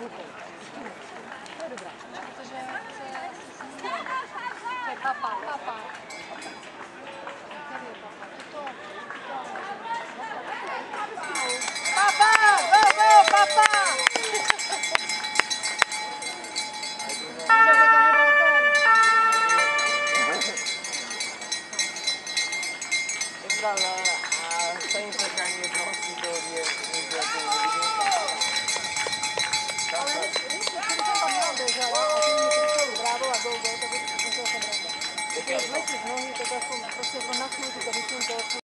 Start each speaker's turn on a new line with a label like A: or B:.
A: To je dobrá. Protože to je papa. Tady je papa. Papa! Go, papa!
B: A stejně čekání jednoho to je
A: Ale když jsem tam měla běžela a ty mě kričeli bravo a go, tak musela jsem brát. Když letíš nohy, tak aspoň prostě na chvíli to vyšlo.